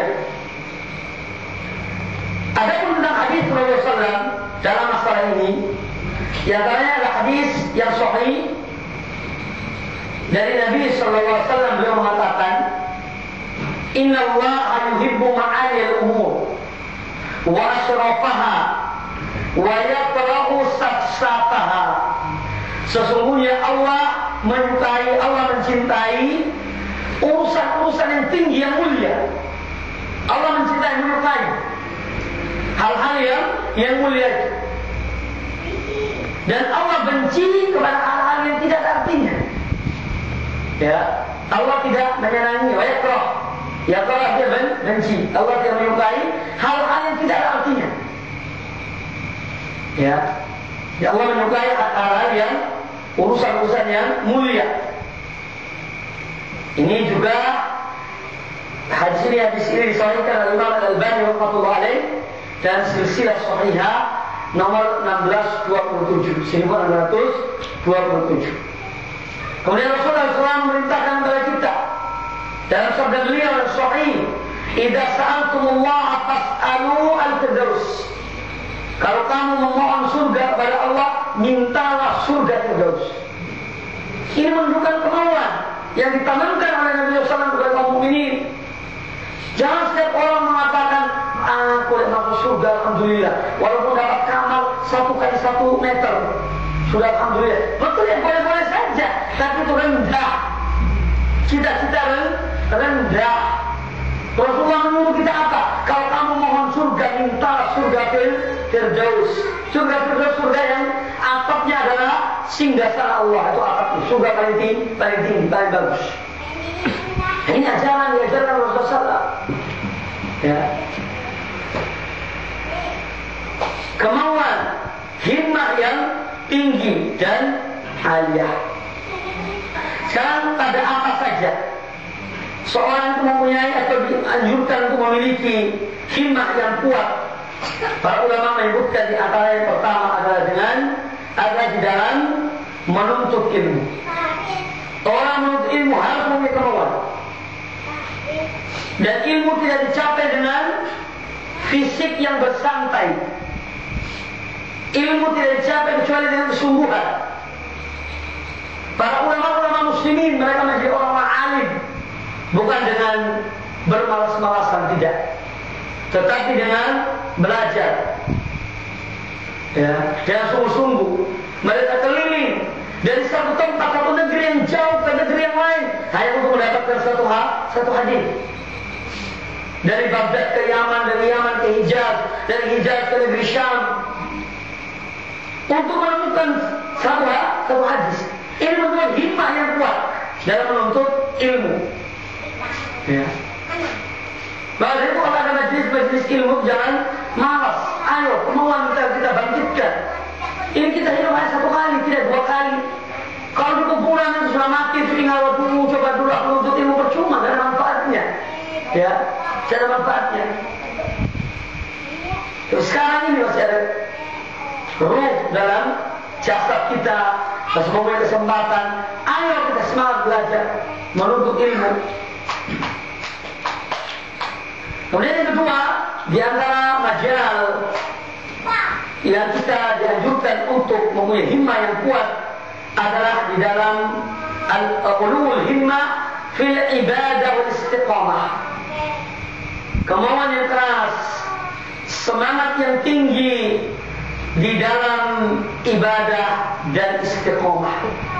Adapun tentang hadis Rasulullah SAW dalam masalah ini, yang antaranya adalah hadis yang sahih dari Nabi SAW. Beliau mengatakan, Inna Allah yuhibbu ma'alil umur wa asrafaha wa yakrahu safsafaha. Sesungguhnya Allah menyukai, Allah mencintai urusan-urusan yang tinggi, yang mulia. Allah mencintai, menyukai hal-hal yang mulia. Dan Allah benci kepada hal-hal yang tidak ada artinya. Ya, Allah tidak menyenangi, yakrah. Yakrah dia benci. Allah tidak menyukai hal-hal yang tidak ada artinya. Ya, Allah menyukai hal-hal yang urusan-urusan yang mulia. Ini juga hadis ini disahihkan oleh Imam Al-Albani rahimahullah alaih dan silsilah sahihah nomor 1627, 1627. Kemudian Rasulullah SAW memerintahkan kepada kita dalam sabda beliau yang sahih, "Idza sa'altumullaha fas'alu al-firdaus." Kalau kamu memohon surga kepada Allah, mintalah surga Firdaus. Ini menunjukkan kemauan yang ditanamkan oleh Nabi SAW kepada kaum mukminin. Jangan setiap orang mengatakan, aku yang masuk surga, alhamdulillah, walaupun dapat kamar 1 kali 1 meter, sudah alhamdulillah. Betul ya, boleh-boleh saja, tapi itu rendah. Cita-cita rendah. Rasulullah menyuruh kita apa? Kalau kamu mohon surga, minta surga Firdaus. Surga Firdaus, surga yang atapnya adalah singgasana Allah. Itu atapnya, surga paling tinggi, paling bagus. Ini ajaran diajarkan Rasulullah SAW. Ya. Kemauan, himmah yang tinggi dan aliyah. Sekarang pada apa saja seorang itu mempunyai atau dianjurkan untuk memiliki himmah yang kuat? Para ulama menyebutkan di antara yang pertama adalah dengan ada di dalam menuntut ilmu. Orang menuntut ilmu harus memiliki kemauan. Dan ilmu tidak dicapai dengan fisik yang bersantai. Ilmu tidak dicapai kecuali dengan kesungguhan. Para ulama-ulama muslimin, mereka menjadi orang-orang alim, bukan dengan bermalas-malasan, tidak, tetapi dengan belajar, ya, dengan sungguh-sungguh. Mereka keliling dari satu tempat, satu negeri yang jauh ke negeri yang lain, hanya untuk mendapatkan satu hadis. Dari Baghdad ke Yaman, dari Yaman ke Hijaz, dari Hijaz ke negeri Syam, untuk menemukan satu hadis. Ini membuat himmah yang kuat dalam menuntut ilmu. Ya. Maka itu kalau ada majlis ilmu, jangan malas. Ayo, kemauan kita bangkitkan. Ini kita hidup hanya satu kali, tidak dua kali. Kalau di kuburan itu sudah mati, itu tinggal dulu, coba dulu menuntut ilmu, percuma, tidak ada manfaatnya. Ya, tidak ada manfaatnya. Terus sekarang ini masih ada ruh dalam jasad kita, masih mempunyai kesempatan. Ayo kita semangat belajar, menuntut ilmu. Kemudian yang kedua, di antara majal yang kita dianjurkan untuk mempunyai himmah yang kuat adalah di dalam al-ulul himmah fil ibadah wal istiqamah. Kemauan yang keras, semangat yang tinggi di dalam ibadah dan istiqomah.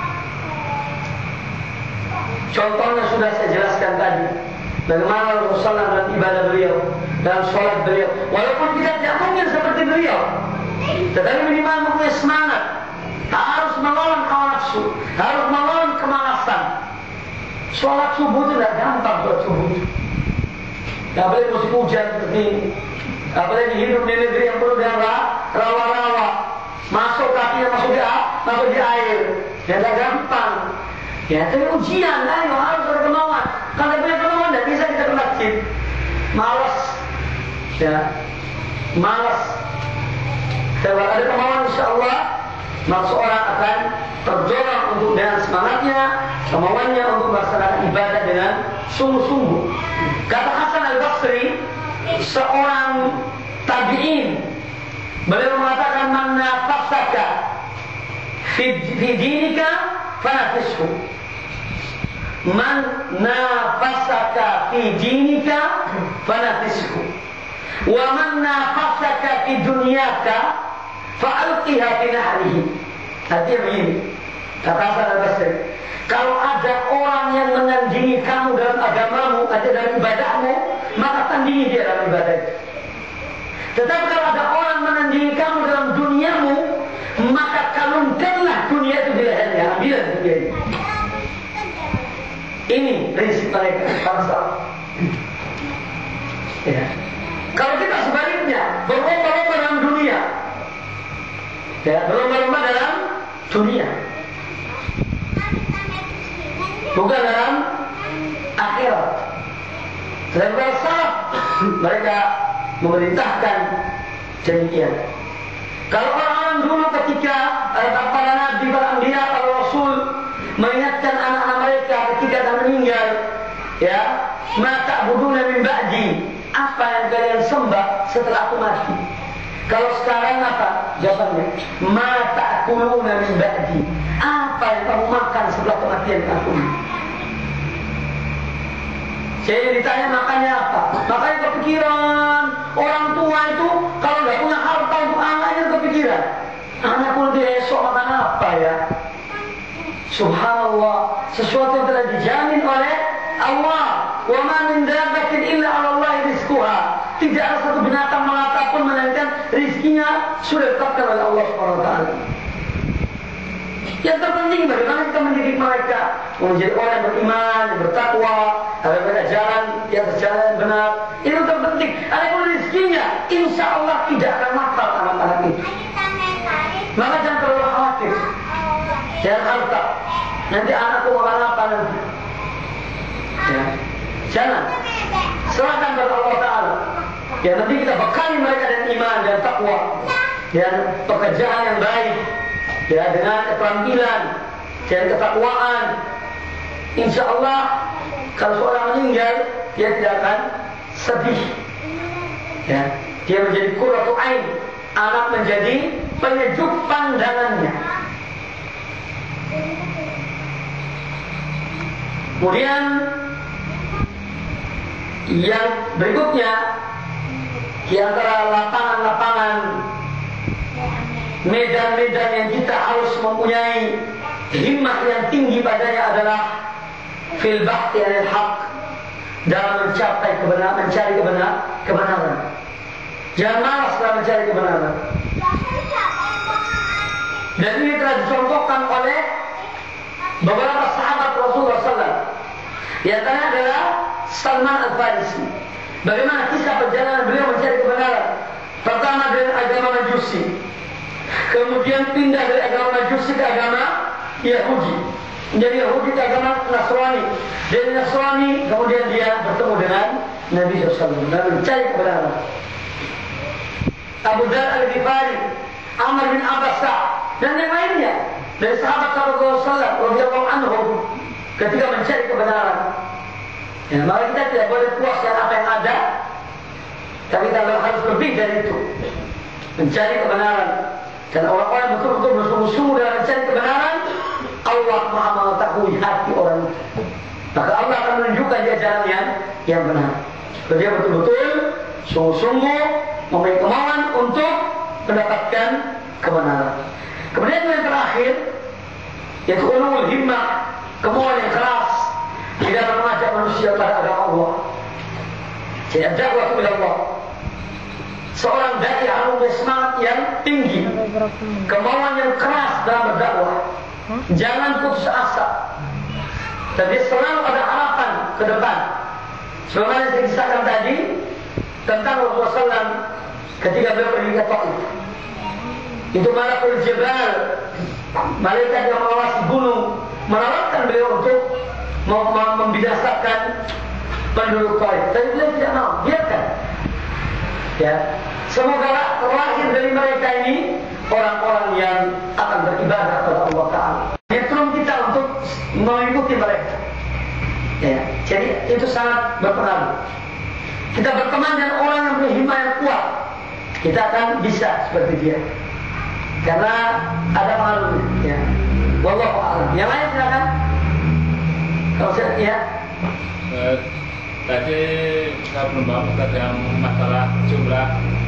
Contohnya sudah saya jelaskan tadi, bagaimana Rasulullah dalam ibadah beliau, dalam sholat beliau. Walaupun kita tidak mungkin seperti beliau, tetapi minimal mempunyai semangat. Harus melawan hawa nafsu, harus melawan kemalasan. Sholat subuh itu tidak gampang, sholat subuh. Apalagi musim hujan seperti ini. Apalagi hidup di negeri yang penuh dengan rawa-rawa, masuk kakinya masuk di air, tidak gampang. Ya, tapi ujian, ayo harus ada kemauan. Kalau punya kemauan, tidak bisa kita ke masjid. Malas, ya, malas. Kalau ada kemauan, insya Allah, maka seorang akan terdorong untuk dengan semangatnya, kemauannya untuk melaksanakan ibadah dengan sungguh-sungguh. Kata Hasan Al-Basri, seorang tabi'in, beliau mengatakan, man nafasaka fi dinika fanafishu. Man nafasaka fi dinika fanafishu. Wa man nafasaka fi dunyaka fa'alqiha fi nahrihi. Artinya begini, kata Hasan Al-Basri, kalau ada orang yang menandingi kamu dalam agamamu, ada dalam ibadahmu, maka tandingi dia dalam ibadah. Tetapi kalau ada orang menandingi kamu dalam duniamu, maka kalungkanlah dunia itu di lehernya, ambillah dunia ini. Ini prinsip mereka, bangsa. Ya. Kalau kita sebaliknya berlomba-lomba dalam dunia, ya, berlomba-lomba dalam dunia, bukan dalam akhirat. Dan salaf mereka memerintahkan demikian. Kalau orang-orang dulu ketika para nabi, para anbiya, para rasul mengingatkan anak-anak mereka ketika akan meninggal, ya, ma ta'buduna min ba'di, apa yang kalian sembah setelah aku mati? Kalau sekarang apa jawabannya? Ma ta'kuluna min ba'di, apa yang kamu makan setelah kematian aku? Saya ditanya makannya apa? Makanya kepikiran. Orang tua itu kalau nggak punya harta untuk anaknya kepikiran. Anakku nanti esok makan apa? Subhanallah, sesuatu yang telah dijamin oleh Allah. Wa ma min dabbatin illa 'ala Allahi rizquha. Tidak ada satu binatang melata pun melainkan rizkinya sudah ditetapkan oleh Allah Subhanahu wa taala. Yang terpenting bagaimana kita mendidik mereka menjadi orang yang beriman, yang bertakwa, ada pada jalan yang berjalan benar. Itu terpenting. Adapun rizkinya, insya Allah tidak akan matal anak-anak itu. Maka jangan terlalu khawatir. Jangan harta. Nanti anakku makan apa nanti? Ya. Jangan. Serahkan kepada Allah Taala. Ya, nanti kita bekali mereka dengan iman dan takwa dan pekerjaan yang baik. Ya, dengan keterampilan dan ketakwaan. Insya Allah kalau seorang meninggal dia tidak akan sedih. Ya, dia menjadi qurratu ain. Anak menjadi penyejuk pandangannya. Kemudian yang berikutnya di antara lapangan-lapangan, medan-medan yang kita harus mempunyai himmah yang tinggi padanya adalah fil bahthi 'anil haqq, dalam mencapai kebenaran, mencari kebenaran. Jangan malas dalam mencari kebenaran. Dan ini telah dicontohkan oleh beberapa sahabat Rasulullah SAW. Di antaranya adalah Salman Al-Farisi. Bagaimana kisah perjalanan beliau mencari kebenaran? Pertama dari agama Majusi, kemudian pindah dari agama Majusi ke agama Yahudi, menjadi Yahudi ke agama Nasrani. Dari Nasrani kemudian dia bertemu dengan Nabi SAW dan mencari kebenaran. Abu Dzar Al-Ghifari, Amr bin Abbasa dan yang lainnya dari sahabat-sahabat Rasulullah radhiyallahu anhum ketika mencari kebenaran. Ya, maka kita tidak boleh puas dengan apa yang ada, tapi kita harus lebih dari itu, mencari kebenaran. Dan orang-orang betul-betul bersungguh-sungguh dalam mencari kebenaran, Allah Maha mengetahui hati orang itu. Maka Allah akan menunjukkan dia jalan yang benar. Kalau dia betul-betul sungguh-sungguh memiliki kemauan untuk mendapatkan kebenaran. Kemudian yang terakhir, yaitu ulul himmah, kemauan yang keras di dalam mengajak manusia pada agama Allah. Jadi dakwah kepada Allah. Seorang dai harus memiliki semangat yang tinggi, kemauan yang keras dalam berdakwah. Jangan putus asa. Tapi selalu ada harapan ke depan. Sebagaimana yang saya kisahkan tadi tentang Rasulullah SAW ketika beliau pergi ke Taif. Itu malakul jabal, malaikat yang mengawasi gunung, menawarkan beliau untuk membinasakan penduduk Taif. Tapi beliau tidak mau, biarkan. Ya, semoga terlahir dari mereka ini orang-orang yang akan beribadah kepada Allah Taala. Metrum kita untuk mengikuti mereka. Ya, jadi itu sangat berpengaruh. Kita berteman dengan orang yang punya himmah yang kuat, kita akan bisa seperti dia. Karena ada pengaruhnya. Ya. Wallahu a'lam. Yang lain silakan. Kalau saya ya. Tadi saya belum bahas yang masalah jumlah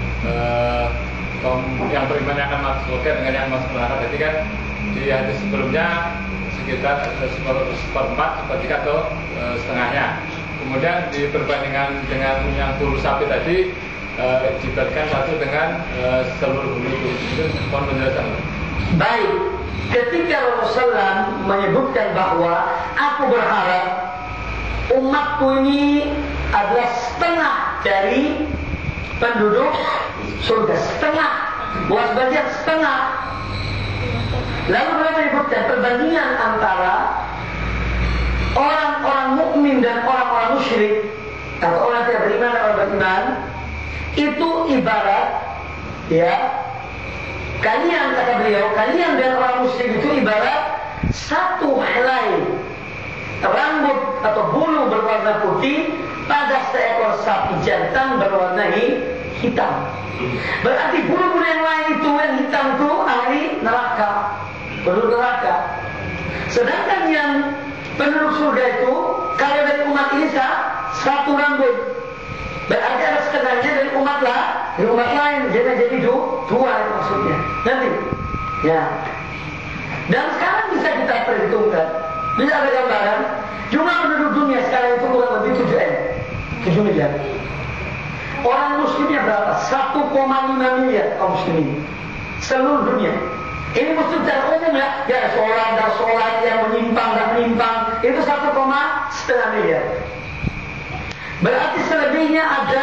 yang beriman yang akan masuk surga dengan yang masuk neraka. Jadi kan di hadis sebelumnya sekitar seperempat, sepertiga atau setengahnya. Kemudian di perbandingan dengan yang bulu sapi tadi diberikan satu dengan seluruh bulu itu mohon penjelasan. Baik, ketika Rasulullah menyebutkan bahwa aku berharap umatku ini adalah setengah dari penduduk surga, setengah, bukan sebagian, setengah. Lalu beliau menyebutkan perbandingan antara orang-orang mukmin dan orang-orang musyrik atau orang tidak beriman dan orang beriman. Itu ibarat, ya, kalian, kata beliau, kalian dan orang musyrik itu ibarat satu helai rambut atau bulu berwarna putih pada seekor sapi jantan berwarna hitam. Berarti bulu-bulu yang lain itu yang hitam itu ahli neraka, penduduk neraka. Sedangkan yang penduduk surga itu kalau dari umat ini satu rambut, berarti ada setengahnya dari umat dari umat lain, jadi dua maksudnya. Nanti, ya. Dan sekarang bisa kita perhitungkan. Bisa ada gambaran. Jumlah penduduk dunia sekarang itu kurang lebih 7 miliar. Orang muslimnya berapa? 1,5 miliar kaum muslimin seluruh dunia. Ini muslim secara umum ya. Ya sholat yang menyimpang dan menyimpang itu 1,5 miliar. Berarti selebihnya ada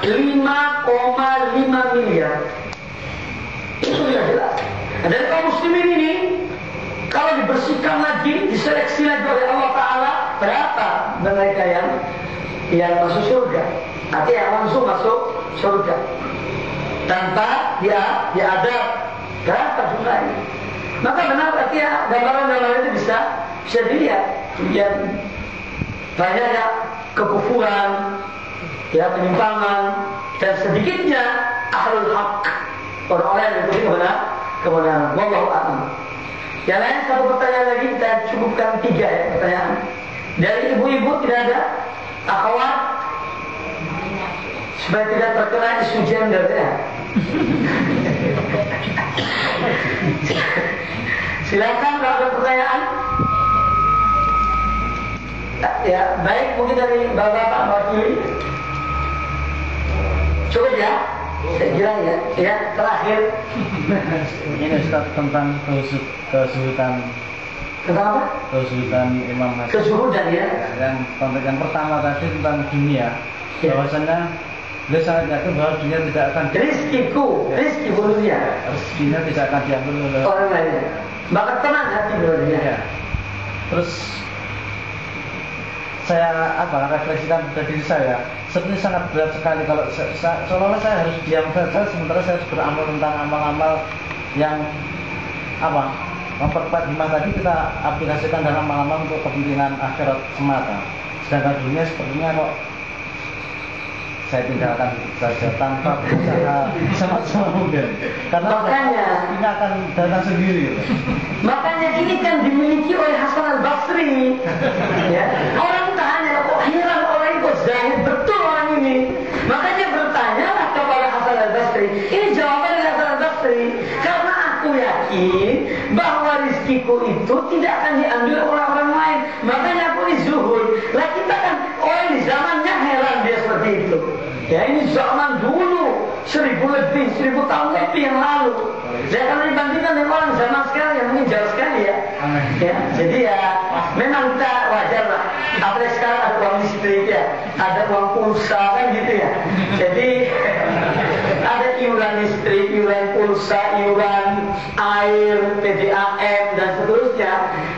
5,5 miliar. Itu sudah jelas. Dan kaum muslimin ini kalau dibersihkan lagi, diseleksi lagi oleh Allah Ta'ala, berapa mereka yang masuk surga? Artinya yang langsung masuk surga tanpa diadab, berapa jumlahnya? Maka benar artinya gambaran-gambaran itu bisa dilihat. Yang banyaknya kekufuran, penyimpangan, dan sedikitnya ahlul haq, orang-orang yang mengikuti kebenaran. Wallahu a'lam. Yang lain satu pertanyaan lagi, kita cukupkan 3 pertanyaan. Dari ibu-ibu tidak ada, akhwat, supaya tidak terkena isu gender ya. Silakan kalau ada pertanyaan. Ya, baik, mungkin dari bapak-bapak wakili. Cukup ya? Saya kira ya, terakhir. Ini Ustaz tentang kesulitan. Tentang apa? Kesulitan Imam Hasan. Kesulitan ya. Yang pertama tadi tentang dunia. Ya. Bahwasanya beliau sangat yakin bahwa dunia tidak akan rizki dunia. Rezekinya tidak akan diambil oleh orang lain. Maka tenang hati dunia. Ya. Terus saya refleksikan pada diri saya, sebenarnya sangat berat sekali kalau seolah-olah saya harus diam saja sementara saya harus beramal tentang amal-amal yang memperkuat iman tadi kita aplikasikan dalam amal-amal untuk kepentingan akhirat semata. Sedangkan dunia sepertinya kok saya tinggalkan saja tanpa berusaha sama-sama mungkin. Karena makanya ini akan datang sendiri. Makanya ini kan dimiliki oleh Hasan al-Basri. Ya. Orang tanya, kok heran orang kok zahid betul orang ini. Makanya bertanyalah kepada Hasan al-Basri. Ini jawaban dari Hasan al-Basri. Karena aku yakin bahwa rizkiku itu tidak akan diambil oleh orang lain. Makanya aku ini zuhud. Lah kita kan orang di zamannya heran dia seperti itu. Ya ini zaman dulu 1000 tahun lebih yang lalu. Ya kalau dibandingkan dengan orang zaman sekarang yang mungkin jauh sekali ya. Jadi ya memang kita wajar lah. Apalagi sekarang ada uang listrik ya, ada uang pulsa kan gitu ya. Jadi ada iuran listrik, iuran pulsa, iuran air, PDAM dan seterusnya.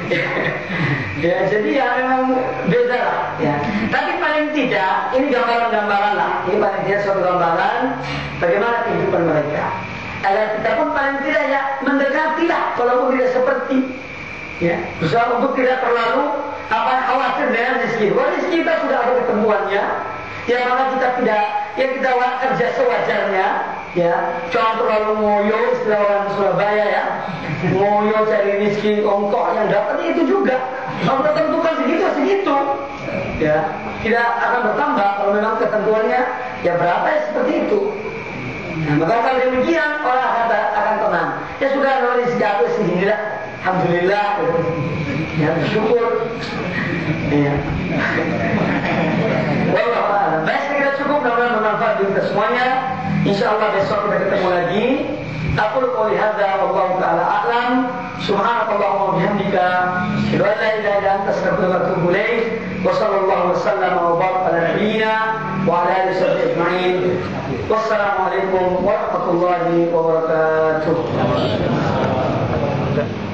Ya jadi ya memang beda lah ya. Tapi paling tidak ini gambaran-gambaran lah. Ini paling tidak suatu gambaran bagaimana kehidupan mereka. Agar kita pun paling tidak ya mendekatilah walaupun tidak seperti ya. Berusaha untuk tidak terlalu khawatir dengan rezeki. Kalau rezeki kita sudah ada ketentuannya, ya maka kita tidak kita kerja sewajarnya. Ya, jangan terlalu ngoyo istilah orang Surabaya ya. Ngoyo cari rezeki ongkok yang dapat itu juga. Kalau tentukan segitu. Ya, tidak akan bertambah kalau memang ketentuannya ya berapa ya seperti itu. Nah, maka kalau demikian orang akan tenang. Ya sudah kalau rezeki aku seginilah. Alhamdulillah. Ya bersyukur. Ya. Wallah, baik kita cukup mudah-mudahan bermanfaat bagi kita semuanya. Insyaallah besok kita ketemu lagi. Aqul qouli hadza wallahu ta'ala a'lam. Subhanakallahumma wa bihamdika asyhadu an la ilaha illa anta astaghfiruka wa atubu ilaik. Wa sallallahu wa sallama wa baraka ala nabiyyina wa ala alihi wa sahbihi ajma'in. Wassalamualaikum warahmatullahi wabarakatuh.